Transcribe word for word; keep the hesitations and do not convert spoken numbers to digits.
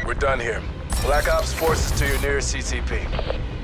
We're done here. Black Ops forces to your nearest C C P.